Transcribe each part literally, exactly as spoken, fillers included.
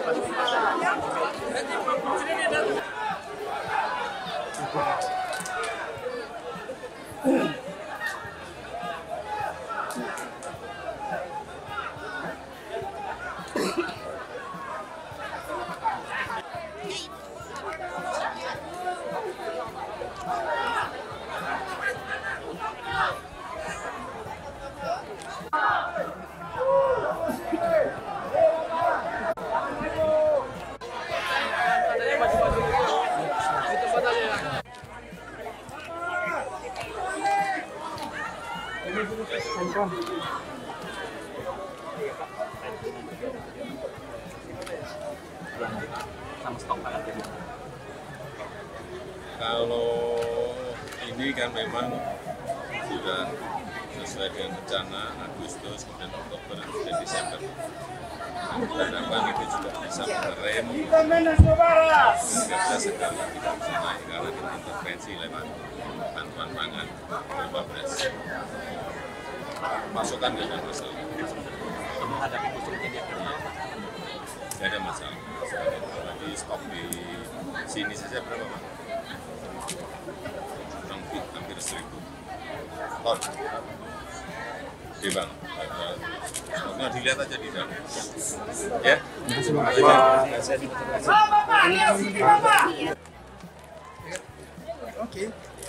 Kalau ini kan memang sudah sesuai dengan rencana Agustus, kemudian Oktober, dan Desember. Diharapkan itu juga bisa mengerem sehingga bisa segera tidak bisa naik karena kita intervensi lewat bantuan pangan berupa beras. Pasokan nggak ada masalah. Menghadapi musim ini nggak ada masalah. Tadi stok di sini saja berapa Pak? Kurang lebih hampir seribu ton. Oke Bang, stoknya dilihat aja di dalam. Ya? Oke.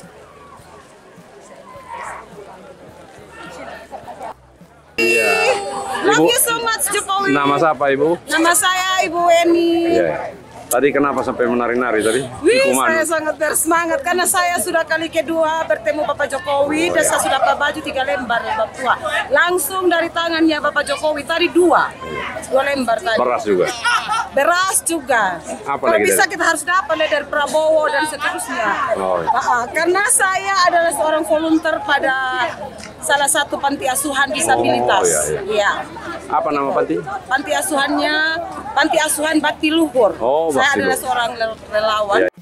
Iya. Thank you so much Jokowi. Nama siapa Ibu? Nama saya Ibu Eni. Iya. Tadi kenapa sampai menari-nari tadi? Wih, Ikuman. saya sangat bersemangat karena saya sudah kali kedua bertemu Bapak Jokowi dan saya sudah bawa baju tiga lembar Bapak tua. Langsung dari tangannya Bapak Jokowi tadi dua, dua lembar tadi. Beras juga. Beras juga. Apa Kalau lagi bisa dari? kita harus dapat dari Prabowo dan seterusnya. Oh, iya. Ah, karena saya adalah seorang volunteer pada salah satu panti asuhan disabilitas. Oh, iya, iya. Iya. Apa nama panti? Panti asuhannya Panti Asuhan Bakti Luhur. Oh, saya Bakti adalah Luhur. seorang relawan. Ya.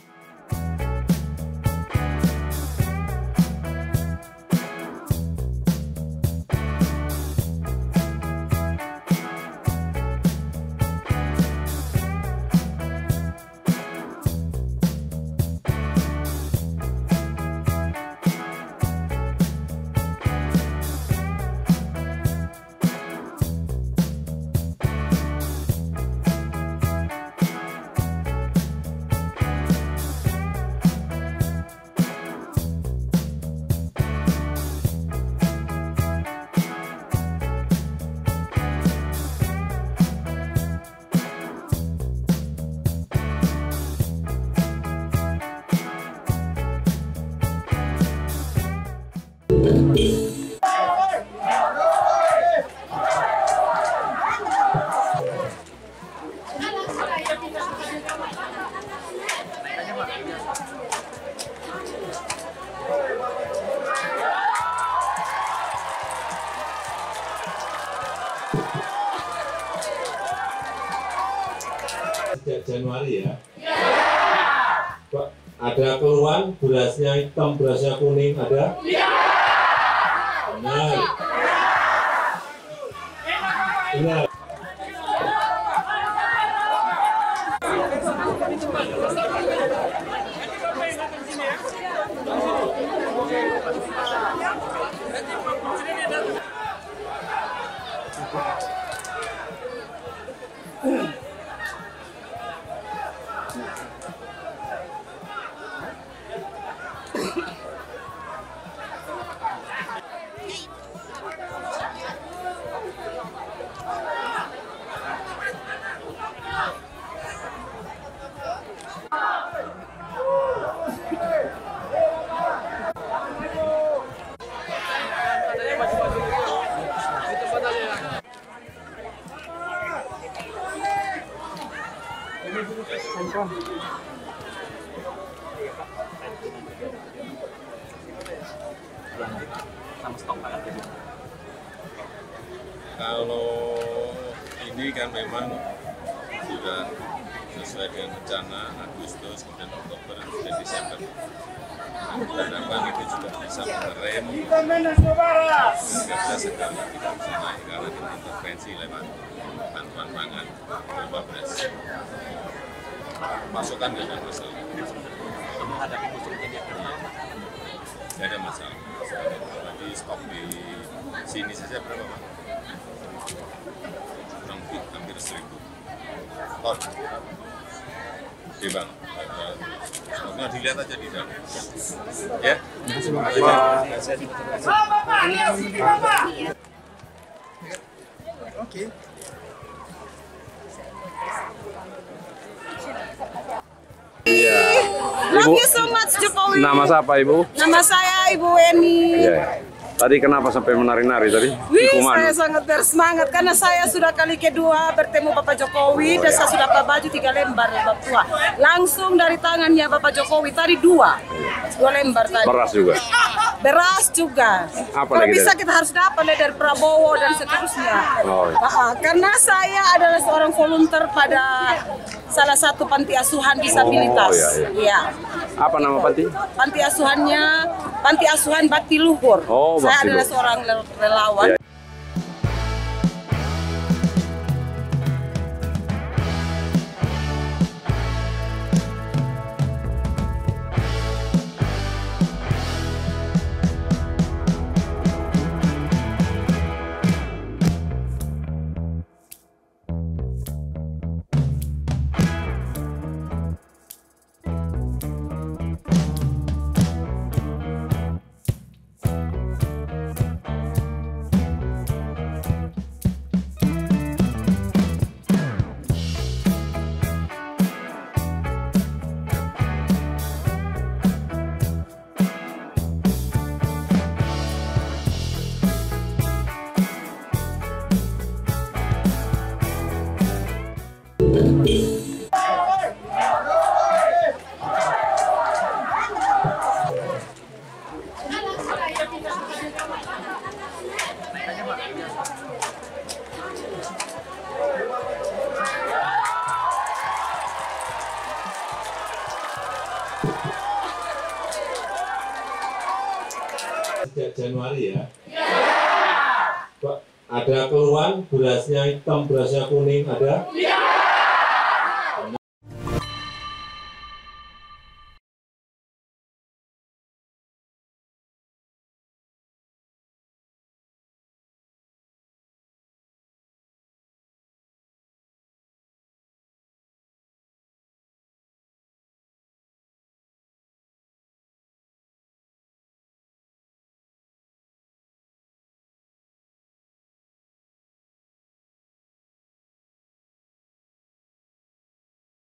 Sejak Januari ya? Pak, ada keluhan berasnya hitam, berasnya kuning, ada? Benar. Benar. Kalau ini kan memang sudah sesuai dengan rencana Agustus, kemudian Oktober, dan Desember. Diharapkan itu juga bisa mengerem sehingga bisa segera tidak bisa naik karena kita intervensi lewat bantuan pangan berupa beras. pasokan nggak ada masalah. Menghadapi musim jadi eksternal, Nggak ada masalah. Tadi stok di sini saja berapa, Pak? Kurang lebih hampir seribu ton. Oke, Bang. Stoknya dilihat aja di dalam. Ya? Oke. Iya. Love Ibu, you so much Jokowi. nama siapa Ibu? Nama saya Ibu Eni. Iya. Tadi kenapa sampai menari-nari tadi? Wih, Ikuman. saya sangat bersemangat karena saya sudah kali kedua bertemu Bapak Jokowi dan saya sudah baju tiga lembar Bapak tua. Langsung dari tangannya Bapak Jokowi tadi dua, dua lembar tadi. Beras juga. Beras juga. Apa Kalau lagi bisa dari? kita harus dapat dari Prabowo dan seterusnya. Oh, iya. Ah, karena saya adalah seorang volunteer pada salah satu panti asuhan disabilitas. Oh, iya, iya. Iya. Apa nama panti? Panti asuhannya Panti Asuhan Bakti Luhur. Oh, saya Bakti adalah Luhur. seorang relawan. Iya. Sejak Januari ya? Pak, ada keluhan berasnya hitam, berasnya kuning, ada?